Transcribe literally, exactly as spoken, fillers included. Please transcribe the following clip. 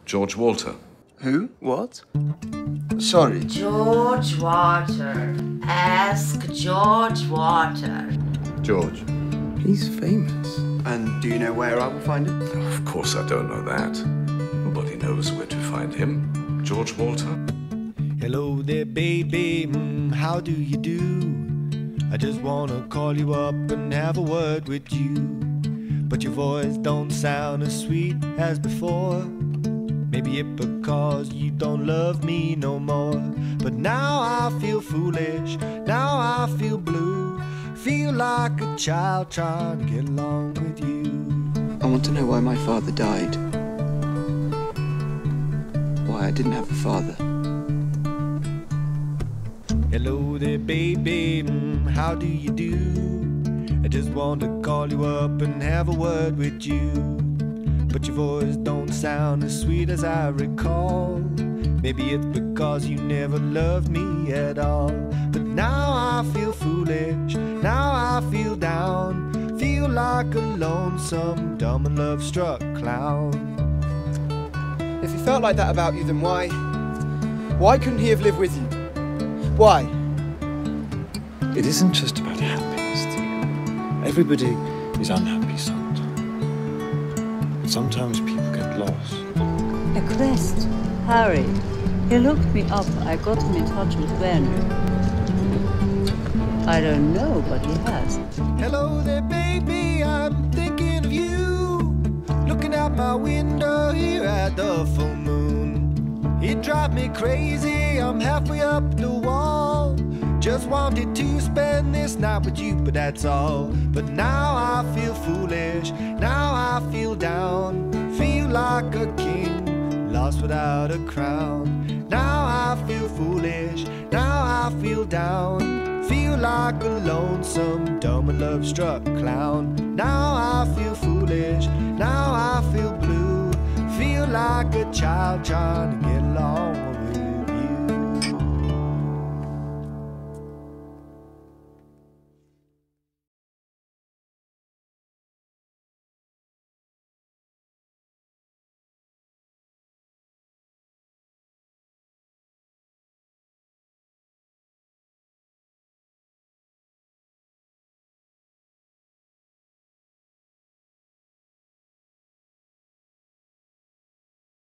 George Walter. Who? What? Sorry. George Walter. Ask George Walter. George. He's famous. And do you know where I will find him? Of course I don't know that. Nobody knows where to find him. George Walter. Hello there, baby, mm, how do you do? I just wanna call you up and have a word with you. But your voice don't sound as sweet as before. Maybe it because you don't love me no more. But now I feel foolish, now I feel blue. Feel like a child trying to get along with you. I want to know why my father died. Why I didn't have a father. Hello there, baby, mm, how do you do? I just want to call you up and have a word with you. But your voice don't sound as sweet as I recall. Maybe it's because you never loved me at all. But now I feel foolish, now I feel down. Feel like a lonesome, dumb and love-struck clown. If he felt like that about you, then why? Why couldn't he have lived with you? Why? It isn't just about happiness, Theo. Everybody is unhappy sometimes. Sometimes people get lost. A quest. Harry. He looked me up. I got him in touch with Werner. I don't know, but he has. Hello there, baby, I'm thinking of you. Looking out my window here at the full moon. It drives me crazy, I'm halfway up the wall. Just wanted to spend this night with you, but that's all. But now I feel foolish, now I feel down. Feel like a king, lost without a crown. Now I feel foolish, now I feel down. Feel like a lonesome, dumb and love-struck clown. Now I feel foolish, now I feel blue. Feel like a child trying to get